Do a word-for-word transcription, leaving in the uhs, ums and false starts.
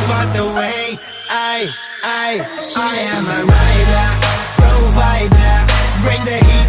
out the way. I, I, I am a rider, provider. Bring the heat.